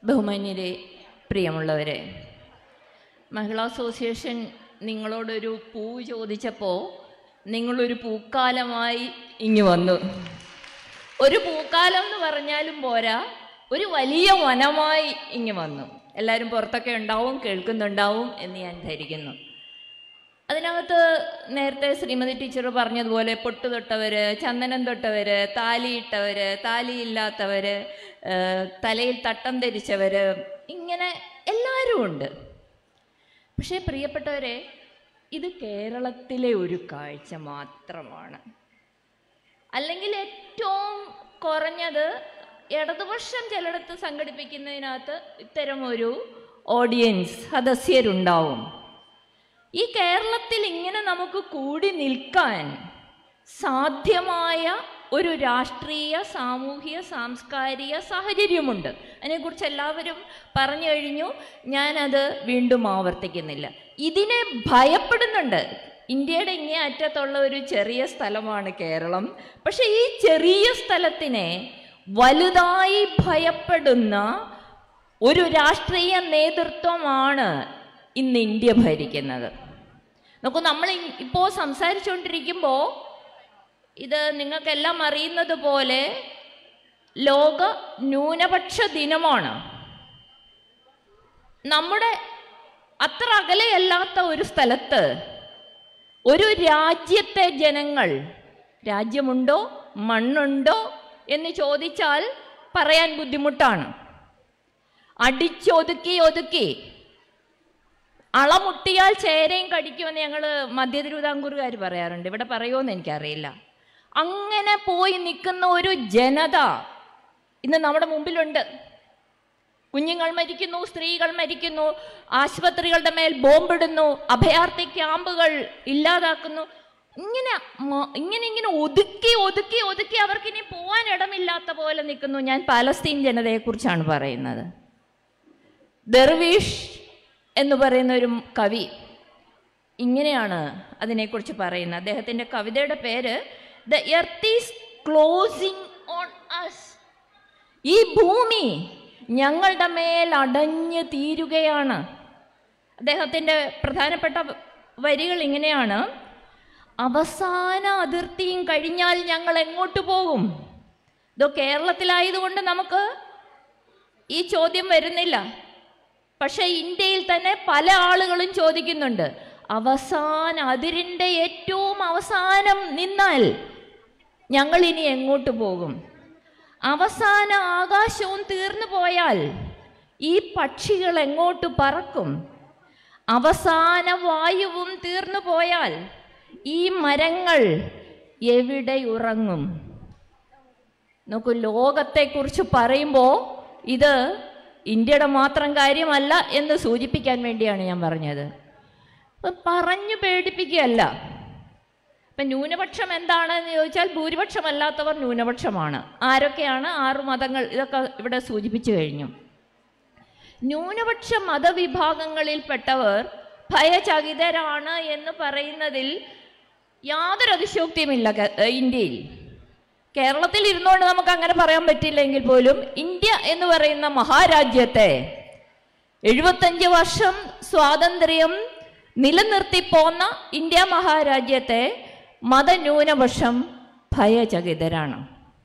ബഹുമാന്യരെ, പ്രിയമുള്ളവരെ, മഹിളാ അസോസിയേഷൻ നിങ്ങളോടൊരു പൂ ചോദിച്ചപ്പോൾ നിങ്ങളൊരു പൂക്കാലമായി ഇങ്ങു വന്നു. ഒരു പൂക്കാലം എന്ന് പറഞ്ഞാലും പോരാ, ഒരു വലിയ വനമായി ഇങ്ങു വന്നു. എല്ലാവരും പുറത്തൊക്കെ ഉണ്ടാവും, കേൾക്കുന്നുണ്ടാവും എന്ന് ഞാൻ ധരിക്കുന്നു. അതിനകത്ത് നേരത്തെ ശ്രീമതി ടീച്ചർ പറഞ്ഞതുപോലെ പൊട്ട് തൊട്ടവർ, ചന്ദനം തൊട്ടവർ, താലിയിട്ടവർ, താലിയില്ലാത്തവർ, തലയിൽ തട്ടം ധരിച്ചവർ, ഇങ്ങനെ എല്ലാവരും ഉണ്ട്. പക്ഷേ പ്രിയപ്പെട്ടവരെ, ഇത് കേരളത്തിലെ ഒരു കാഴ്ച മാത്രമാണ്. അല്ലെങ്കിൽ ഏറ്റവും കുറഞ്ഞത് ഇടതുപക്ഷം ചിലയിടത്ത് സംഘടിപ്പിക്കുന്നതിനകത്ത് ഇത്തരം ഒരു ഓഡിയൻസ്, സദസ്യരുണ്ടാവും. ഈ കേരളത്തിൽ ഇങ്ങനെ നമുക്ക് കൂടി നിൽക്കാൻ സാധ്യമായ ഒരു രാഷ്ട്രീയ, സാമൂഹിക, സാംസ്കാരിക സാഹചര്യമുണ്ട്. അതിനെക്കുറിച്ച് എല്ലാവരും പറഞ്ഞു കഴിഞ്ഞു, ഞാനത് വീണ്ടും ആവർത്തിക്കുന്നില്ല. ഇതിനെ ഭയപ്പെടുന്നുണ്ട്. ഇന്ത്യയുടെ ഇങ്ങേ അറ്റത്തുള്ള ഒരു ചെറിയ സ്ഥലമാണ് കേരളം. പക്ഷെ ഈ ചെറിയ സ്ഥലത്തിനെ വലുതായി ഭയപ്പെടുന്ന ഒരു രാഷ്ട്രീയ നേതൃത്വമാണ് ഇന്ന് ഇന്ത്യ ഭരിക്കുന്നത്. നോക്കൂ, നമ്മൾ ഇപ്പോൾ സംസാരിച്ചുകൊണ്ടിരിക്കുമ്പോൾ ഇത് നിങ്ങൾക്കെല്ലാം അറിയുന്നത് പോലെ ലോക ന്യൂനപക്ഷ ദിനമാണ്. നമ്മുടെ അത്ര അകലെയല്ലാത്ത ഒരു സ്ഥലത്ത് ഒരു രാജ്യത്തെ ജനങ്ങൾ, രാജ്യമുണ്ടോ മണ്ണുണ്ടോ എന്ന് ചോദിച്ചാൽ പറയാൻ ബുദ്ധിമുട്ടാണ്. ഒതുക്കി അളമുട്ടിയാൽ ചേരയും കടിക്കുമെന്ന് ഞങ്ങൾ മധ്യ തിരുവിതാംകൂറുകാർ പറയാറുണ്ട്. ഇവിടെ പറയുമോയെന്ന് എനിക്കറിയില്ല. അങ്ങനെ പോയി നിൽക്കുന്ന ഒരു ജനത ഇന്ന് നമ്മുടെ മുമ്പിലുണ്ട്. കുഞ്ഞുങ്ങൾ മരിക്കുന്നു, സ്ത്രീകൾ മരിക്കുന്നു, ആശുപത്രികളുടെ മേൽ ബോംബിടുന്നു, അഭയാർത്ഥി ക്യാമ്പുകൾ ഇല്ലാതാക്കുന്നു. ഇങ്ങനെ ഒതുക്കി അവർക്കിനി പോവാൻ ഇടമില്ലാത്ത പോലെ നിൽക്കുന്നു. ഞാൻ പാലസ്തീൻ ജനതയെക്കുറിച്ചാണ് പറയുന്നത്. ദർവീഷ് എന്ന് പറയുന്ന ഒരു കവി ഇങ്ങനെയാണ് അതിനെക്കുറിച്ച് പറയുന്നത്. അദ്ദേഹത്തിൻ്റെ കവിതയുടെ പേര് the earth is closing on us. ഈ ഭൂമി ഞങ്ങളുടെ മേൽ അടഞ്ഞു തീരുകയാണ്. അദ്ദേഹത്തിൻ്റെ പ്രധാനപ്പെട്ട വരികൾ ഇങ്ങനെയാണ്: അവസാന അതിർത്തിയും കഴിഞ്ഞാൽ ഞങ്ങൾ എങ്ങോട്ട് പോകും? ഇതോ കേരളത്തിലായതുകൊണ്ട് നമുക്ക് ഈ ചോദ്യം വരുന്നില്ല. പക്ഷെ ഇന്ത്യയിൽ തന്നെ പല ആളുകളും ചോദിക്കുന്നുണ്ട്, അതിരിൻ്റെ ഏറ്റവും അവസാനം നിന്നാൽ ഞങ്ങൾ ഇനി എങ്ങോട്ട് പോകും? അവസാന ആകാശവും തീർന്നു പോയാൽ ഈ പക്ഷികൾ എങ്ങോട്ട് പറക്കും? അവസാന വായുവും തീർന്നു പോയാൽ ഈ മരങ്ങൾ എവിടെ ഉറങ്ങും? നോക്കൂ, ലോകത്തെക്കുറിച്ച് പറയുമ്പോൾ ഇത് ഇന്ത്യയുടെ മാത്രം കാര്യമല്ല എന്ന് സൂചിപ്പിക്കാൻ വേണ്ടിയാണ് ഞാൻ പറഞ്ഞത്. പറഞ്ഞു പേടിപ്പിക്കുകയല്ല. ഇപ്പം ന്യൂനപക്ഷം എന്താണെന്ന് ചോദിച്ചാൽ ഭൂരിപക്ഷമല്ലാത്തവർ ന്യൂനപക്ഷമാണ്. ആരൊക്കെയാണ്? 6 മതങ്ങൾ, ഇതൊക്കെ ഇവിടെ സൂചിപ്പിച്ചു കഴിഞ്ഞു. ന്യൂനപക്ഷ മതവിഭാഗങ്ങളിൽപ്പെട്ടവർ ഭയചകിതരാണ് എന്ന് പറയുന്നതിൽ യാതൊരു അതിശയോക്തിയുമില്ല. ഇന്ത്യയിൽ, കേരളത്തിൽ ഇരുന്നുകൊണ്ട് നമുക്ക് അങ്ങനെ പറയാൻ പറ്റില്ലെങ്കിൽ പോലും ഇന്ത്യ എന്ന് പറയുന്ന മഹാരാജ്യത്തെ 75 വർഷം സ്വാതന്ത്ര്യം നിലനിർത്തിപ്പോന്ന ഇന്ത്യ മഹാരാജ്യത്തെ മതന്യൂനപക്ഷം ഭയചകിതരാണ്.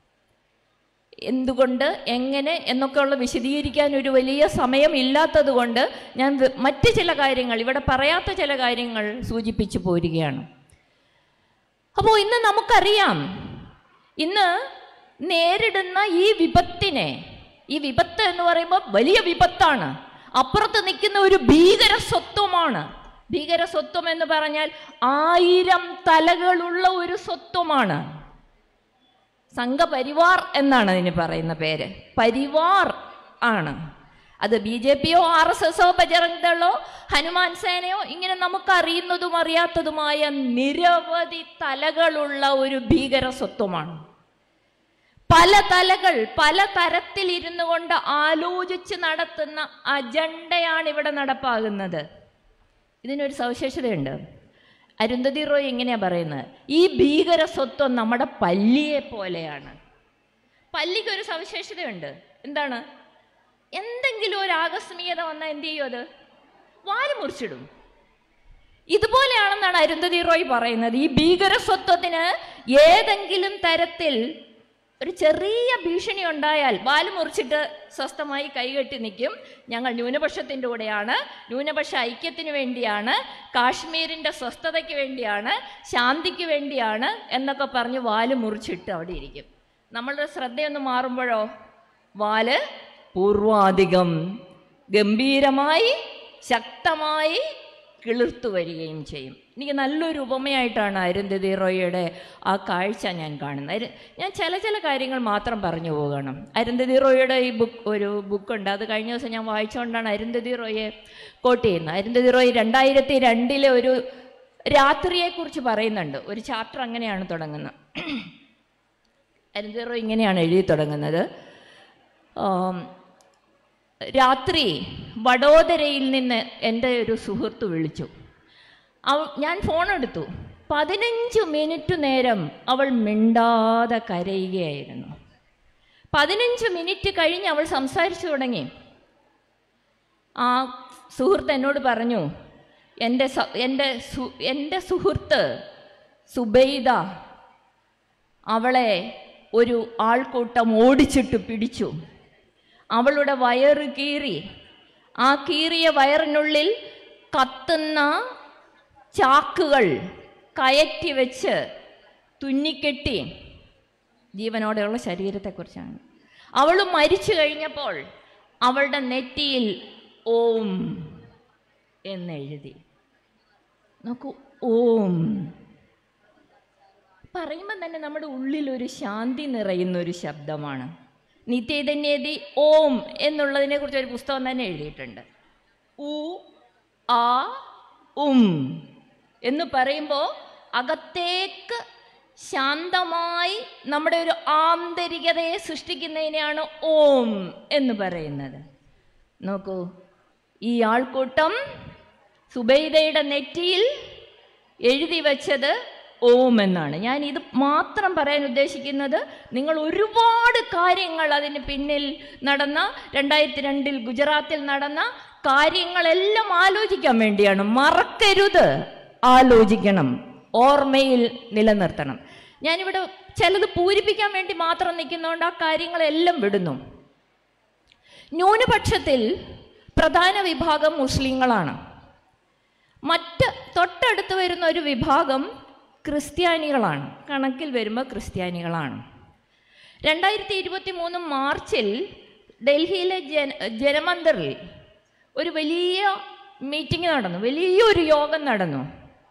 എന്തുകൊണ്ട്, എങ്ങനെ എന്നൊക്കെയുള്ള വിശദീകരിക്കാൻ ഒരു വലിയ സമയം ഇല്ലാത്തത് കൊണ്ട് ഞാൻ മറ്റ് ചില കാര്യങ്ങൾ, ഇവിടെ പറയാത്ത ചില കാര്യങ്ങൾ സൂചിപ്പിച്ചു പോരുകയാണ്. അപ്പോൾ ഇന്ന് നമുക്കറിയാം, ഇന്ന് നേരിടുന്ന ഈ വിപത്തിനെ, ഈ വിപത്ത് എന്ന് പറയുമ്പോൾ വലിയ വിപത്താണ്, അപ്പുറത്ത് നിൽക്കുന്ന ഒരു ഭീകര സ്വത്വമാണ്. ഭീകര സ്വത്വം എന്ന് പറഞ്ഞാൽ 1000 തലകളുള്ള ഒരു സ്വത്വമാണ്. സംഘപരിവാർ എന്നാണ് അതിന് പറയുന്ന പേര്. പരിവാർ ആണ് അത്. BJPയോ RSSോ ബജറംഗ് ദളോ ഹനുമാൻ സേനയോ ഇങ്ങനെ നമുക്കറിയുന്നതും അറിയാത്തതുമായ നിരവധി തലകളുള്ള ഒരു ഭീകര സ്വത്വമാണ്. പല തലകൾ, പല തരത്തിൽ ഇരുന്നു കൊണ്ട് ആലോചിച്ച് നടത്തുന്ന അജണ്ടയാണ് ഇവിടെ നടപ്പാകുന്നത്. ഇതിനൊരു സവിശേഷതയുണ്ട്. അരുന്ധതി റോയ് ഇങ്ങനെയാണ് പറയുന്നത്, ഈ ഭീകര സ്വത്വം നമ്മുടെ പല്ലിയെ പോലെയാണ്. പല്ലിക്കൊരു സവിശേഷതയുണ്ട്. എന്താണ്? എന്തെങ്കിലും എന്തെങ്കിലും ഒരു ആകസ്മികത വന്നാൽ എന്ത് ചെയ്യും? അത് വാല് മുറിച്ചിടും. ഇതുപോലെയാണെന്നാണ് അരുന്ധതി റോയ് പറയുന്നത്. ഈ ഭീകര സ്വത്വത്തിന് ഏതെങ്കിലും തരത്തിൽ ഒരു ചെറിയ ഭീഷണി ഉണ്ടായാൽ വാല് മുറിച്ചിട്ട് സ്വസ്ഥമായി കൈകെട്ടി നിൽക്കും. ഞങ്ങൾ ന്യൂനപക്ഷത്തിൻ്റെ കൂടെയാണ്, ന്യൂനപക്ഷ ഐക്യത്തിന് വേണ്ടിയാണ്, കാശ്മീരിൻ്റെ സ്വസ്ഥതയ്ക്ക് വേണ്ടിയാണ്, ശാന്തിക്ക് വേണ്ടിയാണ് എന്നൊക്കെ പറഞ്ഞ് വാല് മുറിച്ചിട്ട് അവിടെ ഇരിക്കും. നമ്മളുടെ ശ്രദ്ധയൊന്ന് മാറുമ്പോഴോ വാല് പൂർവാധികം ഗംഭീരമായി ശക്തമായി കിളിർത്തു വരികയും ചെയ്യും. എനിക്ക് നല്ലൊരു ഉപമയായിട്ടാണ് അരുന്ധതി റോയിയുടെ ആ കാഴ്ച ഞാൻ കാണുന്നത്. ഞാൻ ചില കാര്യങ്ങൾ മാത്രം പറഞ്ഞു പോകണം. അരുന്ധതി റോയിയുടെ ഈ ഒരു ബുക്കുണ്ട്, അത് കഴിഞ്ഞ ദിവസം ഞാൻ വായിച്ചുകൊണ്ടാണ് അരുന്ധതി റോയെ കോട്ട് ചെയ്യുന്നത്. അരുന്ധതി റോയ് 2002 ഒരു രാത്രിയെക്കുറിച്ച് പറയുന്നുണ്ട്. ഒരു ചാപ്റ്റർ അങ്ങനെയാണ് തുടങ്ങുന്നത്. അരുന്ധതി റോയ് ഇങ്ങനെയാണ് എഴുതി തുടങ്ങുന്നത്. രാത്രി വഡോദരയിൽ നിന്ന് എൻ്റെ ഒരു സുഹൃത്ത് വിളിച്ചു. ഞാൻ ഫോണെടുത്തു. 15 മിനിറ്റ് നേരം അവൾ മിണ്ടാതെ കരയുകയായിരുന്നു. 15 മിനിറ്റ് കഴിഞ്ഞ് അവൾ സംസാരിച്ചു തുടങ്ങി. ആ സുഹൃത്ത് എന്നോട് പറഞ്ഞു, എൻ്റെ സുഹൃത്ത് സുബൈദ, അവളെ ഒരു ആൾക്കൂട്ടം ഓടിച്ചിട്ട് പിടിച്ചു. അവളുടെ വയറ് കീറി. ആ കീറിയ വയറിനുള്ളിൽ കത്തുന്ന ചാക്കുകൾ കയറ്റി വെച്ച് തുന്നിക്കെട്ടി. ജീവനോടെയുള്ള ശരീരത്തെക്കുറിച്ചാണ്. അവൾ മരിച്ചു കഴിഞ്ഞപ്പോൾ അവളുടെ നെറ്റിയിൽ ഓം എന്നെഴുതി. നോക്കൂ, ഓം പറയുമ്പോൾ തന്നെ നമ്മുടെ ഉള്ളിലൊരു ശാന്തി നിറയുന്നൊരു ശബ്ദമാണ്. നിത്യചൈതന്യതി ഓം എന്നുള്ളതിനെ കുറിച്ച് ഒരു പുസ്തകം തന്നെ എഴുതിയിട്ടുണ്ട്. ഉ ആ ഉം എന്ന് പറയുമ്പോൾ അകത്തേക്ക് ശാന്തമായി നമ്മുടെ ഒരു ആന്തരികതയെ സൃഷ്ടിക്കുന്നതിനെയാണ് ഓം എന്ന് പറയുന്നത്. നോക്കൂ, ഈ ആൾക്കൂട്ടം സുബൈദയുടെ നെറ്റിയിൽ എഴുതി വച്ചത് ഓം എന്നാണ്. ഞാൻ ഇത് മാത്രം പറയാൻ ഉദ്ദേശിക്കുന്നത്, നിങ്ങൾ ഒരുപാട് കാര്യങ്ങൾ അതിന് പിന്നിൽ നടന്ന 2002 ഗുജറാത്തിൽ നടന്ന കാര്യങ്ങളെല്ലാം ആലോചിക്കാൻ വേണ്ടിയാണ്. മറക്കരുത്, ആലോചിക്കണം, ഓർമ്മയിൽ നിലനിർത്തണം. ഞാനിവിടെ ചിലത് പൂരിപ്പിക്കാൻ വേണ്ടി മാത്രം നിൽക്കുന്നതുകൊണ്ട് ആ കാര്യങ്ങളെല്ലാം വിടുന്നു. ന്യൂനപക്ഷത്തിൽ പ്രധാന വിഭാഗം മുസ്ലിങ്ങളാണ്. മറ്റ് തൊട്ടടുത്ത് വരുന്ന ഒരു വിഭാഗം ക്രിസ്ത്യാനികളാണ്. കണക്കിൽ വരുമ്പോൾ ക്രിസ്ത്യാനികളാണ്. 2023 മാർച്ചിൽ ഡൽഹിയിലെ ജനമന്ദിറിൽ ഒരു വലിയ മീറ്റിംഗ് നടന്നു, വലിയൊരു യോഗം നടന്നു.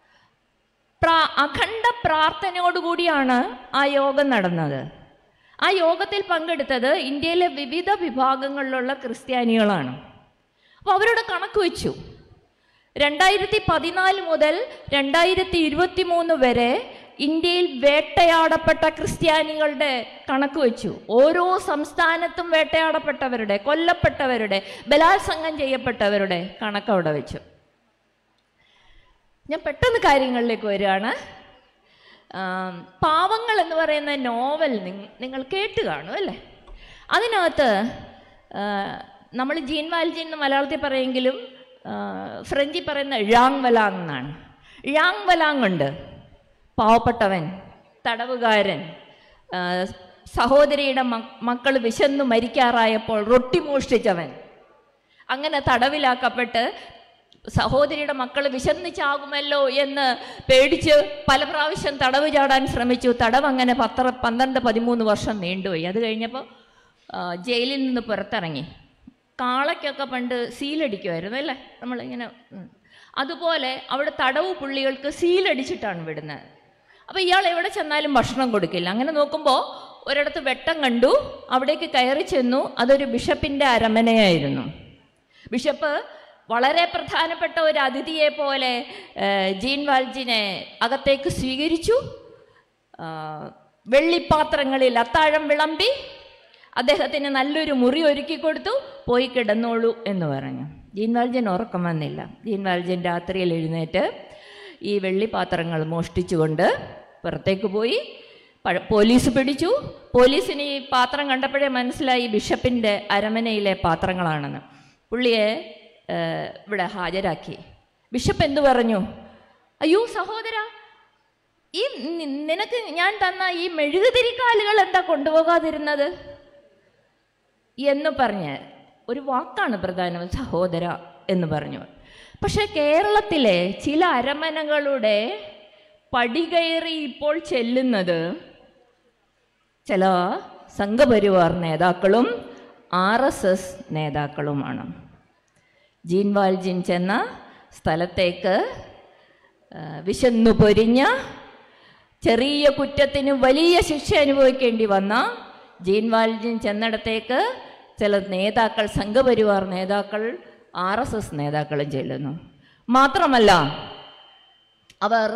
അഖണ്ഡ പ്രാർത്ഥനയോടുകൂടിയാണ് ആ യോഗം നടന്നത്. ആ യോഗത്തിൽ പങ്കെടുത്തത് ഇന്ത്യയിലെ വിവിധ വിഭാഗങ്ങളിലുള്ള ക്രിസ്ത്യാനികളാണ്. അപ്പോൾ അവരുടെ കണക്ക് വെച്ചു. 2014 മുതൽ 2023 വരെ ഇന്ത്യയിൽ വേട്ടയാടപ്പെട്ട ക്രിസ്ത്യാനികളുടെ കണക്ക് വെച്ചു. ഓരോ സംസ്ഥാനത്തും വേട്ടയാടപ്പെട്ടവരുടെ, കൊല്ലപ്പെട്ടവരുടെ, ബലാത്സംഗം ചെയ്യപ്പെട്ടവരുടെ കണക്ക് അവിടെ വെച്ചു. ഞാൻ പെട്ടെന്ന് കാര്യങ്ങളിലേക്ക് വരികയാണ്. പാവങ്ങൾ എന്ന് പറയുന്ന നോവൽ നിങ്ങൾ കേട്ട് കാണും അല്ലേ? അതിനകത്ത് നമ്മൾ ജീൻ വാൽജീൻ എന്ന് മലയാളത്തിൽ പറയുമെങ്കിലും ഫ്രഞ്ചിൽ പറയുന്ന ഴാങ് വലാങ് എന്നാണ്. ഴാങ് വലാങ് ഉണ്ട്, പാവപ്പെട്ടവൻ, തടവുകാരൻ, സഹോദരിയുടെ മക്കൾ വിശന്നു മരിക്കാറായപ്പോൾ റൊട്ടി മോഷ്ടിച്ചവൻ, അങ്ങനെ തടവിലാക്കപ്പെട്ട് സഹോദരിയുടെ മക്കൾ വിശന്ന് ചാകുമല്ലോ എന്ന് പേടിച്ച് പല പ്രാവശ്യം തടവ് ചാടാൻ ശ്രമിച്ചു. തടവ് അങ്ങനെ 12-13 വർഷം നീണ്ടുപോയി. അത് കഴിഞ്ഞപ്പോൾ ജയിലിൽ നിന്ന് പുറത്തിറങ്ങി. കാളയ്ക്കൊക്കെ പണ്ട് സീലടിക്കുമായിരുന്നു അല്ലേ, നമ്മളിങ്ങനെ. അതുപോലെ അവിടെ തടവ് പുള്ളികൾക്ക് സീലടിച്ചിട്ടാണ് വിടുന്നത്. അപ്പോൾ ഇയാൾ എവിടെ ചെന്നാലും ഭക്ഷണം കൊടുക്കില്ല. അങ്ങനെ നോക്കുമ്പോൾ ഒരിടത്ത് വെട്ടം കണ്ടു, അവിടേക്ക് കയറി ചെന്നു. അതൊരു ബിഷപ്പിൻ്റെ അരമനയായിരുന്നു. ബിഷപ്പ് വളരെ പ്രധാനപ്പെട്ട ഒരു അതിഥിയെ പോലെ ജീൻ വാൽജിനെ അകത്തേക്ക് സ്വീകരിച്ചു. വെള്ളിപ്പാത്രങ്ങളിൽ അത്താഴം വിളമ്പി അദ്ദേഹത്തിന് നല്ലൊരു മുറി ഒരുക്കി കൊടുത്തു. പോയി കിടന്നോളൂ എന്ന് പറഞ്ഞു. ജീൻ വാൽജൻ ഉറക്കം വന്നില്ല. ജീൻ വാൽജൻ രാത്രിയിൽ എഴുന്നേറ്റ് ഈ വെള്ളിപ്പാത്രങ്ങൾ മോഷ്ടിച്ചുകൊണ്ട് പുറത്തേക്ക് പോയി. പോലീസ് പിടിച്ചു. പോലീസിന് ഈ പാത്രം കണ്ടപ്പോഴേ മനസ്സിലായി ബിഷപ്പിൻ്റെ അരമനയിലെ പാത്രങ്ങളാണെന്ന്. പുള്ളിയെ ഇവിടെ ഹാജരാക്കി. ബിഷപ്പ് എന്തു പറഞ്ഞു? അയ്യോ സഹോദര, ഈ നിനക്ക് ഞാൻ തന്ന ഈ മെഴുകുതിരിക്കാലുകൾ എന്താ കൊണ്ടുപോകാതിരുന്നത് എന്ന് പറഞ്ഞ് ഒരു വാക്കാണ് പ്രധാനം, സഹോദര എന്ന് പറഞ്ഞു. പക്ഷെ കേരളത്തിലെ ചില അരമനകളുടെ പടികയറി ഇപ്പോൾ ചെല്ലുന്നത് ചില സംഘപരിവാർ നേതാക്കളും RSS നേതാക്കളുമാണ്. ജീൻ വാൽജിൻ ചെന്ന സ്ഥലത്തേക്ക് വിശന്നു പൊരിഞ്ഞ, ചെറിയ കുറ്റത്തിന് വലിയ ശിക്ഷ അനുഭവിക്കേണ്ടി വന്ന ജീൻ വാൽജിൻ ചെന്നിടത്തേക്ക് ചില നേതാക്കൾ, സംഘപരിവാർ നേതാക്കൾ, RSS നേതാക്കളും ചെല്ലുന്നു. മാത്രമല്ല അവർ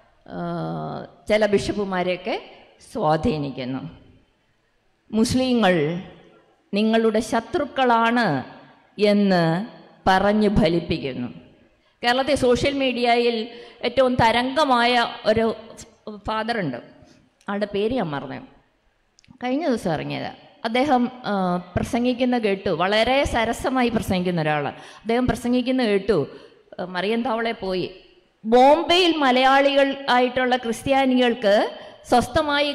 ചില ബിഷപ്പുമാരെയൊക്കെ സ്വാധീനിക്കുന്നു. മുസ്ലിങ്ങൾ നിങ്ങളുടെ ശത്രുക്കളാണ് എന്ന് പറഞ്ഞ് ഫലിപ്പിക്കുന്നു. കേരളത്തിൽ സോഷ്യൽ മീഡിയയിൽ ഏറ്റവും തരംഗമായ ഒരു ഫാദറുണ്ട്, ആളുടെ പേര് ഞാൻ മറന്നു, കഴിഞ്ഞ ദിവസം ഇറങ്ങിയത്. അദ്ദേഹം പ്രസംഗിക്കുന്ന കേട്ടു, വളരെ സരസമായി പ്രസംഗിക്കുന്ന ഒരാൾ. അദ്ദേഹം പ്രസംഗിക്കുന്ന കേട്ടു, മറിയം താവളെ പോയി ബോംബെയിൽ മലയാളികൾ ആയിട്ടുള്ള ക്രിസ്ത്യാനികൾക്ക് സ്വസ്ഥമായി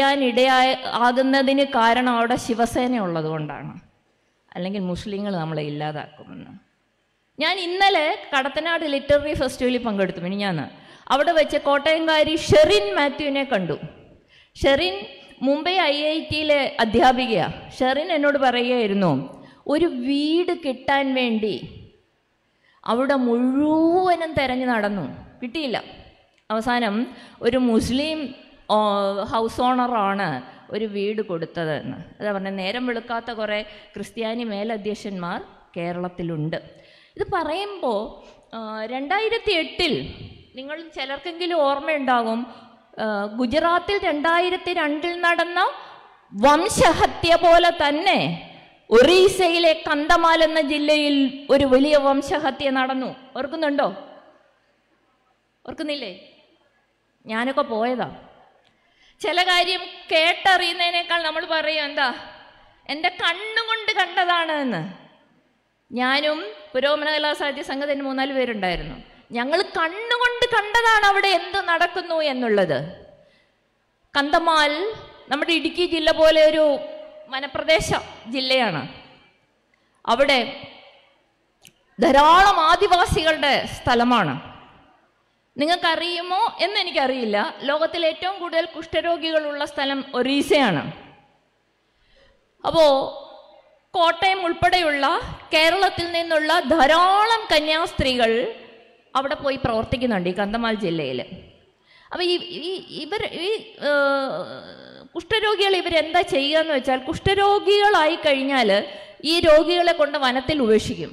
ആകുന്നതിന് കാരണം അവിടെ ശിവസേന ഉള്ളത് കൊണ്ടാണ്, അല്ലെങ്കിൽ മുസ്ലിങ്ങൾ നമ്മളെ ഇല്ലാതാക്കുമെന്ന്. ഞാൻ ഇന്നലെ കടത്തനാട് ലിറ്റററി ഫെസ്റ്റിവലിൽ പങ്കെടുത്തു. മിനിഞ്ഞാന്ന് അവിടെ വെച്ച് കോട്ടയംകാരി ഷെറിൻ മാത്യുവിനെ കണ്ടു. ഷെറിൻ മുംബൈ IITയിലെ അധ്യാപികയാണ്. ഷെറിൻ എന്നോട് പറയുകയായിരുന്നു, ഒരു വീട് കിട്ടാൻ വേണ്ടി അവിടെ മുഴുവനും തിരഞ്ഞു നടന്നു, കിട്ടിയില്ല. അവസാനം ഒരു മുസ്ലിം ഹൗസ് ഓണറാണ് ഒരു വീട് കൊടുത്തതെന്ന്. അതാ പറഞ്ഞ, നേരം വെളുക്കാത്ത കുറേ ക്രിസ്ത്യാനി മേലധ്യക്ഷന്മാർ കേരളത്തിലുണ്ട്. ഇത് പറയുമ്പോൾ 2008 നിങ്ങൾ ചിലർക്കെങ്കിലും ഓർമ്മയുണ്ടാകും, ഗുജറാത്തിൽ 2002 നടന്ന വംശഹത്യ പോലെ തന്നെ ഒറീസയിലെ കന്ധമാൽ എന്ന ജില്ലയിൽ ഒരു വലിയ വംശഹത്യ നടന്നു. ഓർക്കുന്നുണ്ടോ? ഓർക്കുന്നില്ലേ? ഞാനൊക്കെ പോയതാ. ചില കാര്യം കേട്ടറിയുന്നതിനേക്കാൾ നമ്മൾ പറയും, എന്താ എൻ്റെ കണ്ണുകൊണ്ട് കണ്ടതാണ് എന്ന്. ഞാനും പുരോഗമന കലാസാഹിത്യ സംഘത്തിന് 3-4 പേരുണ്ടായിരുന്നു. ഞങ്ങൾ കണ്ണുകൊണ്ട് കണ്ടതാണ് അവിടെ എന്ത് നടക്കുന്നു എന്നുള്ളത്. കന്ധമാൽ നമ്മുടെ ഇടുക്കി ജില്ല പോലെ ഒരു വനപ്രദേശ ജില്ലയാണ്. അവിടെ ധാരാളം ആദിവാസികളുടെ സ്ഥലമാണ്. നിങ്ങൾക്കറിയുമോ എന്നെനിക്കറിയില്ല, ലോകത്തിൽ ഏറ്റവും കൂടുതൽ കുഷ്ഠരോഗികളുള്ള സ്ഥലം ഒറീസയാണ്. അപ്പോൾ കോട്ടയം ഉൾപ്പെടെയുള്ള കേരളത്തിൽ നിന്നുള്ള ധാരാളം കന്യാസ്ത്രീകൾ അവിടെ പോയി പ്രവർത്തിക്കുന്നുണ്ട്, ഈ കന്ധമാൽ ജില്ലയിൽ. അപ്പോൾ ഈ കുഷ്ഠരോഗികൾ ഇവരെന്താ ചെയ്യുക എന്ന് വെച്ചാൽ, കുഷ്ഠരോഗികളായി കഴിഞ്ഞാൽ ഈ രോഗികളെ കൊണ്ട് വനത്തിൽ ഉപേക്ഷിക്കും.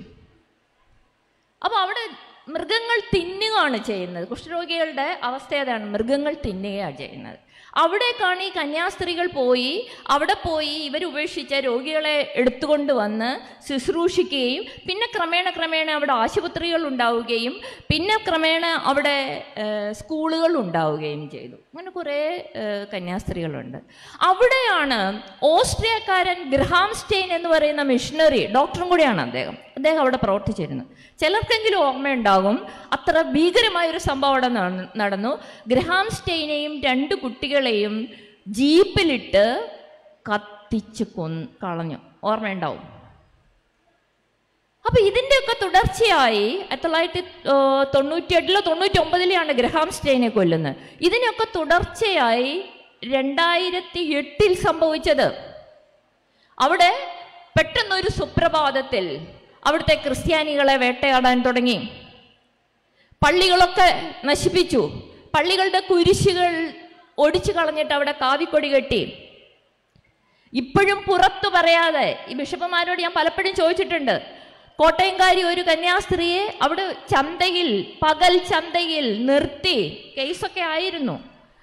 അപ്പോൾ അവിടെ മൃഗങ്ങൾ തിന്നുകയാണ് ചെയ്യുന്നത്. കുഷ്ഠരോഗികളുടെ അവസ്ഥ അതാണ്, മൃഗങ്ങൾ തിന്നുകയാണ് ചെയ്യുന്നത്. അവിടേക്കാണ് ഈ കന്യാസ്ത്രീകൾ പോയി, അവിടെ പോയി ഇവർ ഉപേക്ഷിച്ച രോഗികളെ എടുത്തുകൊണ്ട് വന്ന് ശുശ്രൂഷിക്കുകയും പിന്നെ ക്രമേണ അവിടെ ആശുപത്രികൾ ഉണ്ടാവുകയും പിന്നെ ക്രമേണ അവിടെ സ്കൂളുകൾ ഉണ്ടാവുകയും ചെയ്തു. അങ്ങനെ കുറേ കന്യാസ്ത്രീകളുണ്ട്. അവിടെയാണ് ഓസ്ട്രിയക്കാരൻ ഗ്രഹാം സ്റ്റെയിൻ എന്ന് പറയുന്ന മിഷണറി, ഡോക്ടറും കൂടിയാണ് അദ്ദേഹം അവിടെ പ്രവർത്തിച്ചിരുന്നത്. ചിലർക്കെങ്കിലും ഓർമ്മയുണ്ടാകും, അത്ര ഭീകരമായൊരു സംഭവം അവിടെ നടന്നു. ഗ്രഹാം സ്റ്റെയിനെയും 2 കുട്ടികളെയും ജീപ്പിലിട്ട് കത്തിച്ച് കളഞ്ഞു. ഓർമ്മയുണ്ടാവും. അപ്പൊ ഇതിൻ്റെയൊക്കെ തുടർച്ചയായി 1998-ലോ 99-ലാണ് ഗ്രഹാം സ്റ്റെയിനെ കൊല്ലുന്നത്. ഇതിനൊക്കെ തുടർച്ചയായി 2008 സംഭവിച്ചത്, അവിടെ പെട്ടെന്നൊരു സുപ്രഭാതത്തിൽ അവിടുത്തെ ക്രിസ്ത്യാനികളെ വേട്ടയാടാൻ തുടങ്ങി. പള്ളികളൊക്കെ നശിപ്പിച്ചു. പള്ളികളുടെ കുരിശുകൾ ഒടിച്ചു കളഞ്ഞിട്ട് അവിടെ കാവിക്കൊടി കെട്ടി. ഇപ്പോഴും പുറത്തു പറയാതെ, ഈ ബിഷപ്പുമാരോട് ഞാൻ പലപ്പോഴും ചോദിച്ചിട്ടുണ്ട്, കോട്ടയംകാരി ഒരു കന്യാസ്ത്രീയെ അവിടെ ചന്തയിൽ, പകൽ ചന്തയിൽ നിർത്തി, കേസൊക്കെ ആയിരുന്നു,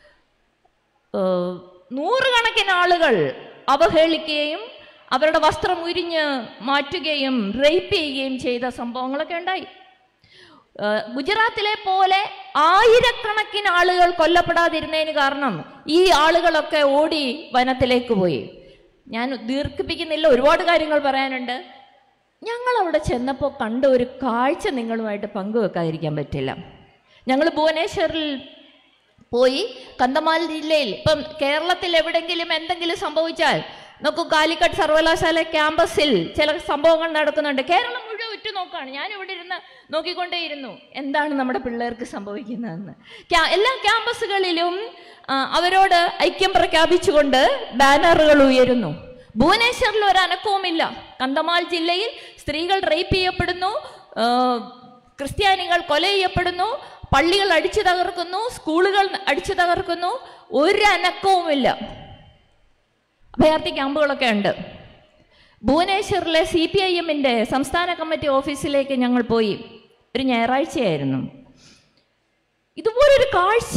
100 കണക്കിന് ആളുകൾ അവഹേളിക്കുകയും അവരുടെ വസ്ത്രം ഉരിഞ്ഞ് മാറ്റുകയും റേപ്പ് ചെയ്യുകയും ചെയ്ത സംഭവങ്ങളൊക്കെ ഉണ്ടായി. ഗുജറാത്തിലെ പോലെ 1000കണക്കിന് ആളുകൾ കൊല്ലപ്പെടാതിരുന്നതിന് കാരണം ഈ ആളുകളൊക്കെ ഓടി വനത്തിലേക്ക് പോയി. ഞാൻ ദീർഘിപ്പിക്കുന്നില്ല, ഒരുപാട് കാര്യങ്ങൾ പറയാനുണ്ട്. ഞങ്ങളവിടെ ചെന്നപ്പോൾ കണ്ട ഒരു കാഴ്ച നിങ്ങളുമായിട്ട് പങ്കുവെക്കാതിരിക്കാൻ പറ്റില്ല. ഞങ്ങൾ ഭുവനേശ്വറിൽ പോയി, കന്ധമാൽ ജില്ലയിൽ ഇപ്പം കേരളത്തിൽ എവിടെങ്കിലും എന്തെങ്കിലും സംഭവിച്ചാൽ നോക്കൂ, കാലിക്കറ്റ് സർവകലാശാല ക്യാമ്പസിൽ ചില സംഭവങ്ങൾ നടക്കുന്നുണ്ട്. കേരളം മുഴുവൻ ഉറ്റു നോക്കുകയാണ്. ഞാനിവിടെ ഇരുന്ന് നോക്കിക്കൊണ്ടേയിരുന്നു എന്താണ് നമ്മുടെ പിള്ളേർക്ക് സംഭവിക്കുന്നതെന്ന്. എല്ലാ ക്യാമ്പസുകളിലും അവരോട് ഐക്യം പ്രഖ്യാപിച്ചുകൊണ്ട് ബാനറുകൾ ഉയരുന്നു. ഭുവനേശ്വറിൽ ഒരു അനക്കവുമില്ല. കന്ധമാൽ ജില്ലയിൽ സ്ത്രീകൾ റേപ്പ് ചെയ്യപ്പെടുന്നു, ക്രിസ്ത്യാനികൾ കൊല ചെയ്യപ്പെടുന്നു, പള്ളികൾ അടിച്ചു തകർക്കുന്നു, സ്കൂളുകൾ അടിച്ചു തകർക്കുന്നു, ഒരു അനക്കവുമില്ല. അഭയാർത്ഥി ക്യാമ്പുകളൊക്കെ ഉണ്ട്. ഭുവനേശ്വറിലെ CPIM-ന്റെ സംസ്ഥാന കമ്മിറ്റി ഓഫീസിലേക്ക് ഞങ്ങൾ പോയി. ഒരു ഞായറാഴ്ചയായിരുന്നു. ഇതുപോലൊരു കാഴ്ച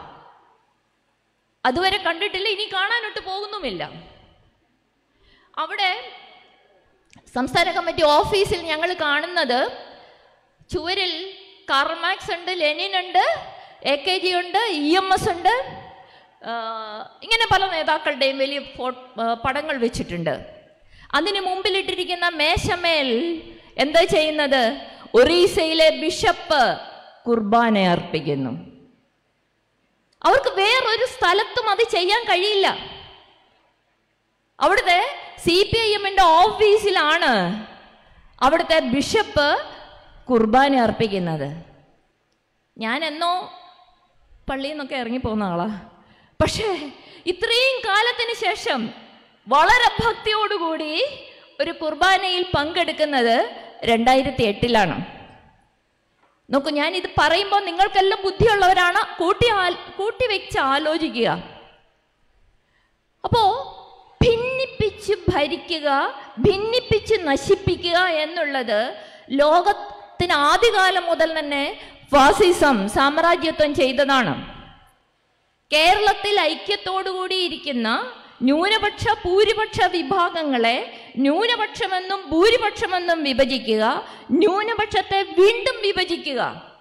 അതുവരെ കണ്ടിട്ടില്ല, ഇനി കാണാനൊട്ട് പോകുന്നുമില്ല. അവിടെ സംസ്ഥാന കമ്മിറ്റി ഓഫീസിൽ ഞങ്ങൾ കാണുന്നത് ചുവരിൽ കാർൾ മാർക്സ് ഉണ്ട്, ലെനിൻ ഉണ്ട്, AKG ഉണ്ട്, EMS ഉണ്ട്, ഇങ്ങനെ പല നേതാക്കളുടെയും വലിയ പടങ്ങൾ വെച്ചിട്ടുണ്ട്. അതിന് മുമ്പിലിട്ടിരിക്കുന്ന മേശമേൽ എന്താ ചെയ്യുന്നത്? ഒറീസയിലെ ബിഷപ്പ് കുർബാന അർപ്പിക്കുന്നു. അവർക്ക് വേറൊരു സ്ഥലത്തും അത് ചെയ്യാൻ കഴിയില്ല. അവിടുത്തെ CPIM-ന്റെ ഓഫീസിലാണ് അവിടുത്തെ ബിഷപ്പ് കുർബാന അർപ്പിക്കുന്നത്. ഞാൻ എന്നോ പള്ളിയിൽ നിന്നൊക്കെ ഇറങ്ങിപ്പോകുന്ന ആളാ. പക്ഷേ ഇത്രയും കാലത്തിന് ശേഷം വളരെ ഭക്തിയോടുകൂടി ഒരു കുർബാനയിൽ പങ്കെടുക്കുന്നത് 2008-ലാണ്. നോക്കൂ, ഞാനിത് പറയുമ്പോൾ നിങ്ങൾക്കെല്ലാം ബുദ്ധിയുള്ളവരാണ്, കൂട്ടി വെച്ച് ആലോചിക്കുക. അപ്പോ ഭിന്നിപ്പിച്ച് ഭരിക്കുക, ഭിന്നിപ്പിച്ച് നശിപ്പിക്കുക എന്നുള്ളത് ലോകത്തിന് ആദ്യകാലം മുതൽ തന്നെ ഫാസിസം, സാമ്രാജ്യത്വം ചെയ്തതാണ്. കേരളത്തിൽ ഐക്യത്തോടുകൂടി ഇരിക്കുന്ന ന്യൂനപക്ഷ ഭൂരിപക്ഷ വിഭാഗങ്ങളെ ന്യൂനപക്ഷമെന്നും ഭൂരിപക്ഷമെന്നും വിഭജിക്കുക, ന്യൂനപക്ഷത്തെ വീണ്ടും വിഭജിക്കുക.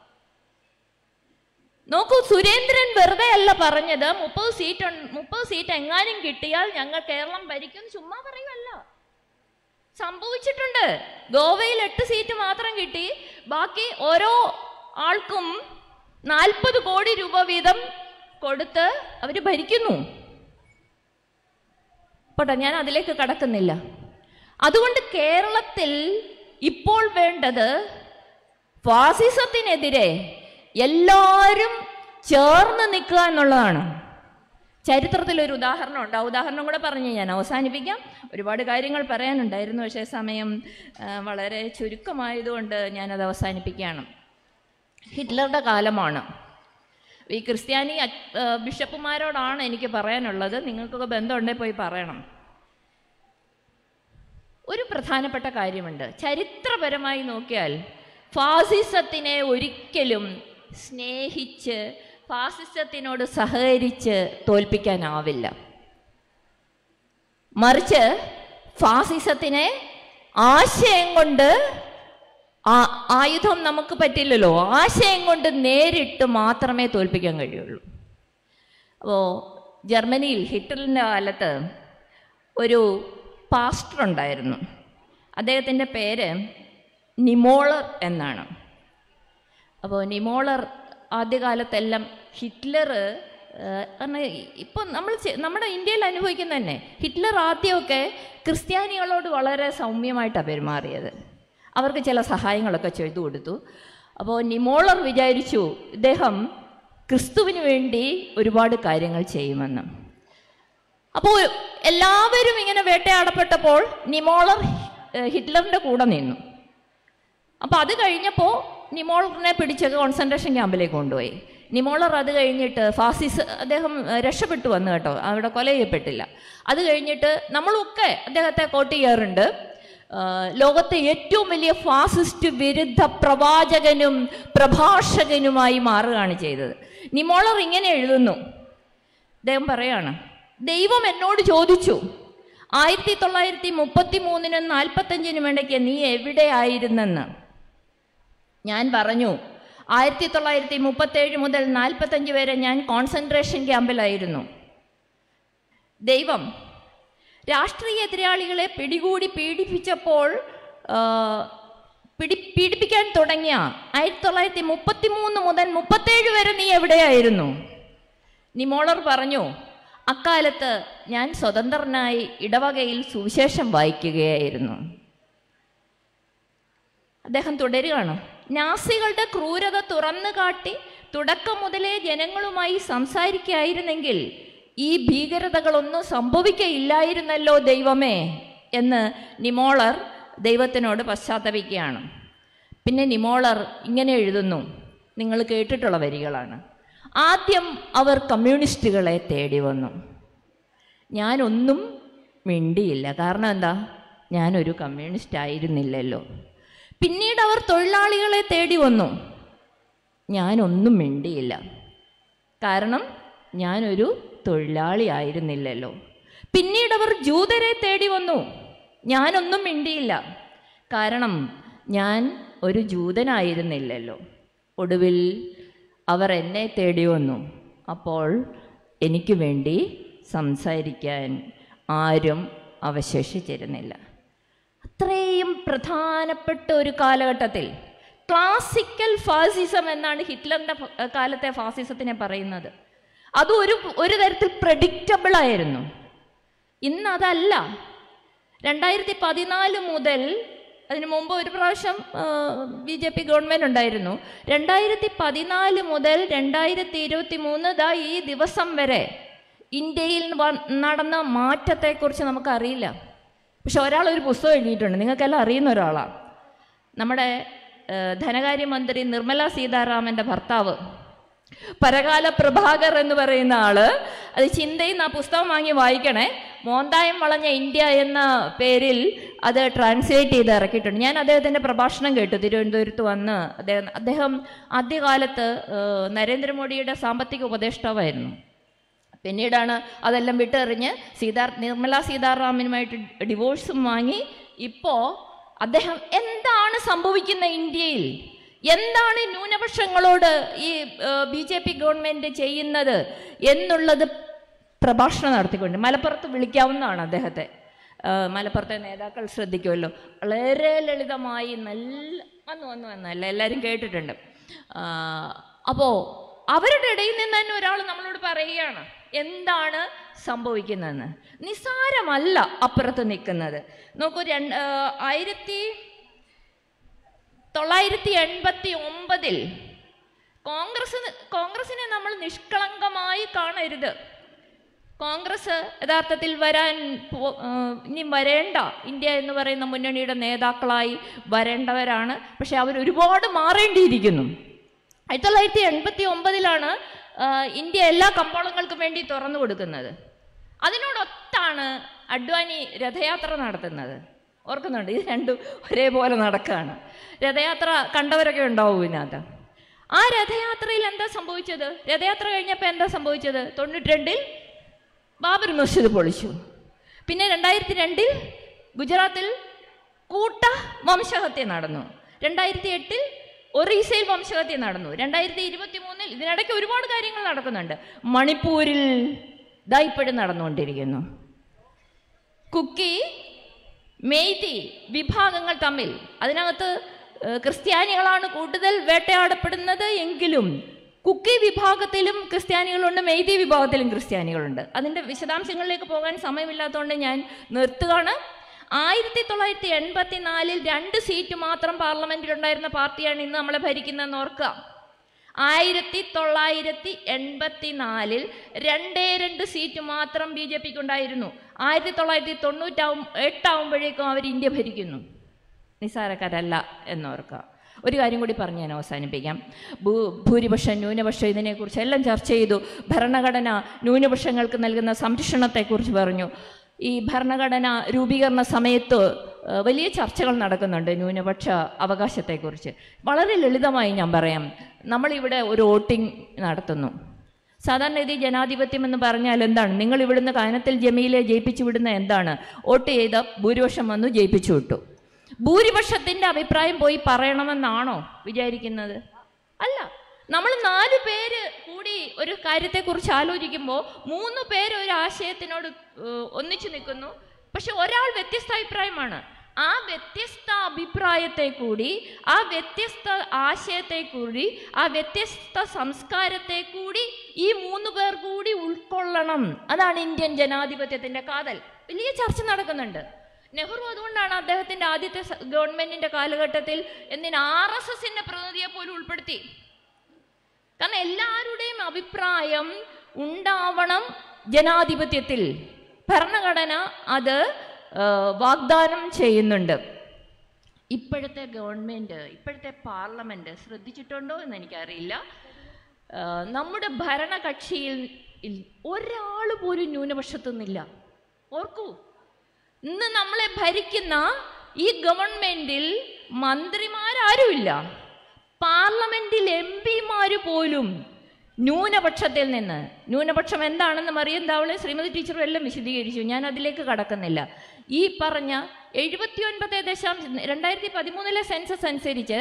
നോക്കൂ, സുരേന്ദ്രൻ വെറുതെ അല്ല പറഞ്ഞത് 30 സീറ്റ് എങ്ങാനും കിട്ടിയാൽ ഞങ്ങൾ കേരളം ഭരിക്കും. ചുമ്മാ പറയുമല്ല, സംഭവിച്ചിട്ടുണ്ട്. ഗോവയിൽ 8 സീറ്റ് മാത്രം കിട്ടി, ബാക്കി ഓരോ ആൾക്കും 40 കോടി രൂപ വീതം കൊടുത്ത് അവർ ഭരിക്കുന്നു. പോട്ടെ, ഞാൻ അതിലേക്ക് കടക്കുന്നില്ല. അതുകൊണ്ട് കേരളത്തിൽ ഇപ്പോൾ വേണ്ടത് ഫാസിസത്തിനെതിരെ എല്ലാവരും ചേർന്ന് നിൽക്കുക എന്നുള്ളതാണ്. ചരിത്രത്തിൽ ഒരു ഉദാഹരണം ഉണ്ട്. ആ ഉദാഹരണം കൂടെ പറഞ്ഞ് ഞാൻ അവസാനിപ്പിക്കാം. ഒരുപാട് കാര്യങ്ങൾ പറയാനുണ്ടായിരുന്നു, പക്ഷേ സമയം വളരെ ചുരുക്കമായതുകൊണ്ട് ഞാനത് അവസാനിപ്പിക്കുകയാണ്. ഹിറ്റ്ലറുടെ കാലമാണ്. ഈ ക്രിസ്ത്യാനി ബിഷപ്പുമാരോടാണ് എനിക്ക് പറയാനുള്ളത്. നിങ്ങൾക്കൊക്കെ ബന്ധമുണ്ടെങ്കിൽ പോയി പറയണം. ഒരു പ്രധാനപ്പെട്ട കാര്യമുണ്ട്. ചരിത്രപരമായി നോക്കിയാൽ ഫാസിസത്തിനെ ഒരിക്കലും സ്നേഹിച്ച് ഫാസിസത്തിനോട് സഹകരിച്ച് തോൽപ്പിക്കാനാവില്ല. മറിച്ച് ഫാസിസത്തിനെ ആശയം കൊണ്ട്, ആയുധം നമുക്ക് പറ്റില്ലല്ലോ, ആശയം കൊണ്ട് നേരിട്ട് മാത്രമേ തോൽപ്പിക്കാൻ കഴിയുള്ളൂ. അപ്പോൾ ജർമ്മനിയിൽ ഹിറ്റ്ലറിൻ്റെ കാലത്ത് ഒരു പാസ്റ്റർ ഉണ്ടായിരുന്നു. അദ്ദേഹത്തിൻ്റെ പേര് നിമോളർ എന്നാണ്. അപ്പോൾ നിമോളർ ആദ്യകാലത്തെല്ലാം ഹിറ്റ്ലർ ഇപ്പം നമ്മുടെ ഇന്ത്യയിൽ അനുഭവിക്കുന്ന തന്നെ, ഹിറ്റ്ലർ ആദ്യമൊക്കെ ക്രിസ്ത്യാനികളോട് വളരെ സൗമ്യമായിട്ടാണ് പെരുമാറിയത്. അവർക്ക് ചില സഹായങ്ങളൊക്കെ ചെയ്തു കൊടുത്തു. അപ്പോൾ നിമോളർ വിചാരിച്ചു ഇദ്ദേഹം ക്രിസ്തുവിന് വേണ്ടി ഒരുപാട് കാര്യങ്ങൾ ചെയ്യുമെന്ന്. അപ്പോൾ എല്ലാവരും ഇങ്ങനെ വേട്ടയാടപ്പെട്ടപ്പോൾ നിമോളർ ഹിറ്റ്ലറിൻ്റെ കൂടെ നിന്നു. അപ്പോൾ അത് കഴിഞ്ഞപ്പോൾ നിമോളറിനെ പിടിച്ചത് കോൺസെൻട്രേഷൻ ക്യാമ്പിലേക്ക് കൊണ്ടുപോയി. നിമോളർ അത് കഴിഞ്ഞിട്ട് അദ്ദേഹം രക്ഷപ്പെട്ടു വന്നു കേട്ടോ, അവിടെ കൊല ചെയ്യപ്പെട്ടില്ല. അത് കഴിഞ്ഞിട്ട് നമ്മളൊക്കെ അദ്ദേഹത്തെ കോട്ട് ചെയ്യാറുണ്ട്. ലോകത്തെ ഏറ്റവും വലിയ ഫാസിസ്റ്റ് വിരുദ്ധ പ്രവാചകനും പ്രഭാഷകനുമായി മാറുകയാണ് ചെയ്തത്. നിമോളർ ഇങ്ങനെ എഴുതുന്നു. അദ്ദേഹം പറയാണ്, ദൈവം എന്നോട് ചോദിച്ചു 1933-നും 45-നും ഇടയ്ക്ക് നീ എവിടെയായിരുന്നെന്ന്. ഞാൻ പറഞ്ഞു 1937 മുതൽ 45 വരെ ഞാൻ കോൺസെൻട്രേഷൻ ക്യാമ്പിലായിരുന്നു. ദൈവം രാഷ്ട്രീയ എതിരാളികളെ പിടികൂടി പീഡിപ്പിച്ചപ്പോൾ പീഡിപ്പിക്കാൻ തുടങ്ങിയ 1933 മുതൽ 37 വരെ നീ എവിടെയായിരുന്നു? നിമോളർ പറഞ്ഞു, അക്കാലത്ത് ഞാൻ സ്വതന്ത്രനായി ഇടവകയിൽ സുവിശേഷം വായിക്കുകയായിരുന്നു. അദ്ദേഹം തുടരുകയാണ്, നാസികളുടെ ക്രൂരത തുറന്നു കാട്ടി തുടക്കം മുതലേ ജനങ്ങളുമായി സംസാരിക്കുകയായിരുന്നെങ്കിൽ ഈ ഭീകരതകളൊന്നും സംഭവിക്കയില്ലായിരുന്നല്ലോ ദൈവമേ എന്ന് നിമോളർ ദൈവത്തിനോട് പശ്ചാത്തപിക്കുകയാണ്. പിന്നെ നിമോളർ ഇങ്ങനെ എഴുതുന്നു, നിങ്ങൾ കേട്ടിട്ടുള്ള വരികളാണ്. ആദ്യം അവർ കമ്മ്യൂണിസ്റ്റുകളെ തേടി വന്നു. ഞാനൊന്നും മിണ്ടിയില്ല. കാരണം എന്താ? ഞാനൊരു കമ്മ്യൂണിസ്റ്റ് ആയിരുന്നില്ലല്ലോ. പിന്നീട് അവർ തൊഴിലാളികളെ തേടി വന്നു. ഞാനൊന്നും മിണ്ടിയില്ല. കാരണം ഞാനൊരു തൊഴിലാളി ആയിരുന്നില്ലല്ലോ. പിന്നീട് അവർ ജൂതരെ തേടി വന്നു. ഞാനൊന്നും മിണ്ടിയില്ല. കാരണം ഞാൻ ഒരു ജൂതനായിരുന്നില്ലല്ലോ. ഒടുവിൽ അവർ എന്നെ തേടി വന്നു. അപ്പോൾ എനിക്ക് വേണ്ടി സംസാരിക്കാൻ ആരും അവശേഷിച്ചിരുന്നില്ല. അത്രയും പ്രധാനപ്പെട്ട ഒരു കാലഘട്ടത്തിൽ ക്ലാസിക്കൽ ഫാസിസം എന്നാണ് ഹിറ്റ്ലറിൻ്റെ കാലത്തെ ഫാസിസത്തിനെ പറയുന്നത്. അത് ഒരു തരത്തിൽ പ്രഡിക്റ്റബിൾ ആയിരുന്നു. ഇന്ന് അതല്ല. 2014 മുതൽ, അതിനു മുമ്പ് ഒരു പ്രാവശ്യം BJP ഗവൺമെൻറ് ഉണ്ടായിരുന്നു. 2014 മുതൽ 2023 ഈ ദിവസം വരെ ഇന്ത്യയിൽ നടന്ന മാറ്റത്തെക്കുറിച്ച് നമുക്കറിയില്ല. പക്ഷെ ഒരാളൊരു പുസ്തകം എഴുതിയിട്ടുണ്ട്, നിങ്ങൾക്കെല്ലാം അറിയുന്ന ഒരാളാണ്. നമ്മുടെ ധനകാര്യമന്ത്രി നിർമ്മല സീതാരാമൻ്റെ ഭർത്താവ് പരകാല പ്രഭാകർ എന്ന് പറയുന്ന ആള്, അത് ചിന്തയിൽ ആ പുസ്തകം വാങ്ങി വായിക്കണേ. മോന്തായം വളഞ്ഞ ഇന്ത്യ എന്ന പേരിൽ അത് ട്രാൻസ്ലേറ്റ് ചെയ്ത് ഇറക്കിയിട്ടുണ്ട്. ഞാൻ അദ്ദേഹത്തിൻ്റെ പ്രഭാഷണം കേട്ടു തിരുവനന്തപുരത്ത് വന്ന്. അദ്ദേഹം ആദ്യകാലത്ത് നരേന്ദ്രമോദിയുടെ സാമ്പത്തിക ഉപദേഷ്ടാവായിരുന്നു. പിന്നീടാണ് അതെല്ലാം വിട്ടെറിഞ്ഞ് നിർമ്മല സീതാറാമനുമായിട്ട് ഡിവോഴ്സും വാങ്ങി. ഇപ്പോൾ അദ്ദേഹം എന്താണ് സംഭവിക്കുന്ന ഇന്ത്യയിൽ, എന്താണ് ന്യൂനപക്ഷങ്ങളോട് ഈ BJP ഗവൺമെൻറ് ചെയ്യുന്നത് എന്നുള്ളത് പ്രഭാഷണം നടത്തിക്കൊണ്ട് മലപ്പുറത്ത് വിളിക്കാവുന്നതാണ് അദ്ദേഹത്തെ. മലപ്പുറത്തെ നേതാക്കൾ ശ്രദ്ധിക്കുമല്ലോ. വളരെ ലളിതമായി വന്നല്ല എല്ലാവരും കേട്ടിട്ടുണ്ട്. അപ്പോൾ അവരുടെ ഇടയിൽ നിന്ന് തന്നെ ഒരാൾ നമ്മളോട് പറയുകയാണ് എന്താണ് സംഭവിക്കുന്നതെന്ന്. നിസ്സാരമല്ല അപ്പുറത്ത് നിൽക്കുന്നത്. നോക്കൂ, 1989 കോൺഗ്രസിനെ നമ്മൾ നിഷ്കളങ്കമായി കാണരുത്. കോൺഗ്രസ് യഥാർത്ഥത്തിൽ ഇനി വരേണ്ട ഇന്ത്യ എന്ന് പറയുന്ന മുന്നണിയുടെ നേതാക്കളായി വരേണ്ടവരാണ്. പക്ഷെ അവരൊരുപാട് മാറേണ്ടിയിരിക്കുന്നു. 1989 ഇന്ത്യ എല്ലാ കമ്പോളങ്ങൾക്കും വേണ്ടി തുറന്നു കൊടുക്കുന്നത്. അതിനോടൊത്താണ് അഡ്വാനി രഥയാത്ര നടത്തുന്നത്. ഓർക്കുന്നുണ്ട്? ഇത് രണ്ടും ഒരേപോലെ നടക്കുകയാണ്. രഥയാത്ര കണ്ടവരൊക്കെ ഉണ്ടാവും ഇതിനകത്ത്. ആ രഥയാത്രയിൽ എന്താ സംഭവിച്ചത്? രഥയാത്ര കഴിഞ്ഞപ്പോൾ എന്താ സംഭവിച്ചത്? 92 ബാബർ മസ്ജിദ് പൊളിച്ചു. പിന്നെ 2002 ഗുജറാത്തിൽ കൂട്ട വംശഹത്യ നടന്നു. 2008 ഒറീസയിൽ വംശഹത്യ നടന്നു. 2023 ഇതിനിടയ്ക്ക് ഒരുപാട് കാര്യങ്ങൾ നടക്കുന്നുണ്ട്. മണിപ്പൂരിൽ ഇപ്പോഴും നടന്നുകൊണ്ടിരിക്കുന്നു. കുക്കി, മെയ്തി വിഭാഗങ്ങൾ തമ്മിൽ, അതിനകത്ത് ക്രിസ്ത്യാനികളാണ് കൂടുതൽ വേട്ടയാടപ്പെടുന്നത് എങ്കിലും കുക്കി വിഭാഗത്തിലും ക്രിസ്ത്യാനികളുണ്ട്, മെയ്തി വിഭാഗത്തിലും ക്രിസ്ത്യാനികളുണ്ട്. അതിൻ്റെ വിശദാംശങ്ങളിലേക്ക് പോകാൻ സമയമില്ലാത്തതുകൊണ്ട് ഞാൻ നിർത്തുകയാണ്. 1984 2 സീറ്റ് മാത്രം പാർലമെന്റിലുണ്ടായിരുന്ന പാർട്ടിയാണ് ഇന്ന് നമ്മളെ ഭരിക്കുന്നതെന്ന് ഓർക്കുക. 1984 2 സീറ്റ് മാത്രം BJPക്ക് ഉണ്ടായിരുന്നു. 1998 ആവുമ്പോഴേക്കും അവർ ഇന്ത്യ ഭരിക്കുന്നു. നിസ്സാരക്കാരല്ല എന്നോർക്കുക. ഒരു കാര്യം കൂടി പറഞ്ഞ് ഞാൻ അവസാനിപ്പിക്കാം. ഭൂരിപക്ഷം, ന്യൂനപക്ഷം, ഇതിനെക്കുറിച്ച് എല്ലാം ചർച്ച ചെയ്തു. ഭരണഘടന ന്യൂനപക്ഷങ്ങൾക്ക് നൽകുന്ന സംരക്ഷണത്തെക്കുറിച്ച് പറഞ്ഞു. ഈ ഭരണഘടന രൂപീകരണ സമയത്ത് വലിയ ചർച്ചകൾ നടക്കുന്നുണ്ട് ന്യൂനപക്ഷ അവകാശത്തെക്കുറിച്ച്. വളരെ ലളിതമായി ഞാൻ പറയാം. നമ്മളിവിടെ ഒരു വോട്ടിംഗ് നടത്തുന്നു. സാധാരണ രീതി ജനാധിപത്യം എന്ന് പറഞ്ഞാൽ എന്താണ്? നിങ്ങൾ ഇവിടുന്ന് കാനത്തിൽ ജമീലെ ജയിപ്പിച്ചു വിടുന്ന എന്താണ്? വോട്ട് ചെയ്ത ഭൂരിപക്ഷം വന്നു ജയിപ്പിച്ചു വിട്ടു. ഭൂരിപക്ഷത്തിൻ്റെ അഭിപ്രായം പോയി പറയണമെന്നാണോ വിചാരിക്കുന്നത്? അല്ല. നമ്മൾ 4 പേര് കൂടി ഒരു കാര്യത്തെക്കുറിച്ച് ആലോചിക്കുമ്പോൾ 3 പേര് ഒരു ആശയത്തിനോട് ഒന്നിച്ചു നിൽക്കുന്നു. പക്ഷെ ഒരാൾ വ്യത്യസ്ത അഭിപ്രായമാണ്. ആ വ്യത്യസ്ത അഭിപ്രായത്തെ കൂടി, ആ വ്യത്യസ്ത ആശയത്തെ കൂടി, ആ വ്യത്യസ്ത സംസ്കാരത്തെ കൂടി ഈ 3 പേർ കൂടി ഉൾക്കൊള്ളണം. അതാണ് ഇന്ത്യൻ ജനാധിപത്യത്തിന്റെ കാതൽ. വലിയ ചർച്ച നടക്കുന്നുണ്ട്. നെഹ്റു അതുകൊണ്ടാണ് അദ്ദേഹത്തിന്റെ ആദ്യത്തെ ഗവൺമെന്റിന്റെ കാലഘട്ടത്തിൽ RSSന്റെ പ്രതിനിധിയെ പോലും ഉൾപ്പെടുത്തി. കാരണം എല്ലാവരുടെയും അഭിപ്രായം ഉണ്ടാവണം ജനാധിപത്യത്തിൽ. ഭരണഘടന അത് വാഗ്ദാനം ചെയ്യുന്നുണ്ട്. ഇപ്പോഴത്തെ ഗവൺമെന്റ്, ഇപ്പോഴത്തെ പാർലമെന്റ് ശ്രദ്ധിച്ചിട്ടുണ്ടോ എന്ന് എനിക്കറിയില്ല. നമ്മുടെ ഭരണകക്ഷിയിൽ ഒരാൾ പോലും ന്യൂനപക്ഷത്തുനിന്നില്ല. ഓർക്കൂ, ഇന്ന് നമ്മളെ ഭരിക്കുന്ന ഈ ഗവൺമെന്റിൽ മന്ത്രിമാരാരുമില്ല. പാർലമെന്റിൽ MP-മാര് പോലും ന്യൂനപക്ഷത്തിൽ നിന്ന്. ന്യൂനപക്ഷം എന്താണെന്ന് മറിയം താവളെ ശ്രീമതി ടീച്ചറും എല്ലാം വിശദീകരിച്ചു. ഞാൻ അതിലേക്ക് കടക്കുന്നില്ല. ഈ പറഞ്ഞ 2013 സെൻസസ് അനുസരിച്ച്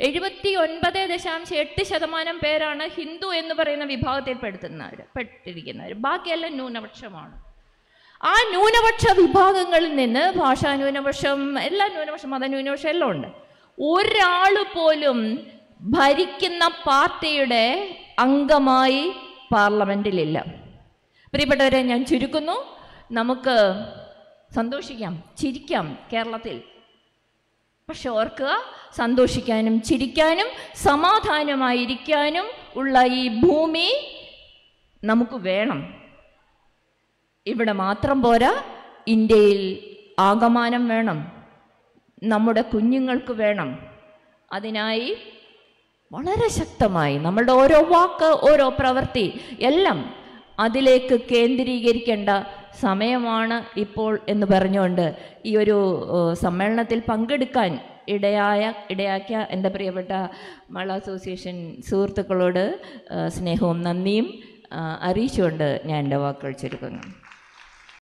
79.8% പേരാണ് ഹിന്ദു എന്ന് പറയുന്ന വിഭാഗത്തിൽ പെട്ടിരിക്കുന്നവർ. ബാക്കിയെല്ലാം ന്യൂനപക്ഷമാണ്. ആ ന്യൂനപക്ഷ വിഭാഗങ്ങളിൽ നിന്ന് ഭാഷാ ന്യൂനപക്ഷം, എല്ലാ ന്യൂനപക്ഷം, മതന്യൂനപക്ഷം എല്ലാം ഉണ്ട്. ഒരാൾ പോലും ഭരിക്കുന്ന പാർട്ടിയുടെ അംഗമായി പാർലമെന്റിലില്ല. പ്രിയപ്പെട്ടവരെ, ഞാൻ ചുരുക്കുന്നു. നമുക്ക് സന്തോഷിക്കാം, ചിരിക്കാം കേരളത്തിൽ. പക്ഷെ ഓർക്കുക, സന്തോഷിക്കാനും ചിരിക്കാനും സമാധാനമായിരിക്കാനും ഉള്ള ഈ ഭൂമി നമുക്ക് വേണം. ഇവിടെ മാത്രം പോരാ, ഇന്ത്യയിൽ ആകമാനം വേണം, നമ്മുടെ കുഞ്ഞുങ്ങൾക്ക് വേണം. അതിനായി വളരെ ശക്തമായി നമ്മളുടെ ഓരോ വാക്ക്, ഓരോ പ്രവൃത്തി എല്ലാം അതിലേക്ക് കേന്ദ്രീകരിക്കേണ്ട സമയമാണ് ഇപ്പോൾ എന്ന് പറഞ്ഞുകൊണ്ട് ഈ ഒരു സമ്മേളനത്തിൽ പങ്കെടുക്കാൻ ഇടയാക്കിയ എൻ്റെ പ്രിയപ്പെട്ട മലയാള അസോസിയേഷൻ സുഹൃത്തുക്കളോട് സ്നേഹവും നന്ദിയും അറിയിച്ചുകൊണ്ട് ഞാൻ എൻ്റെ വാക്കുകൾ ചുരുക്കുന്നു.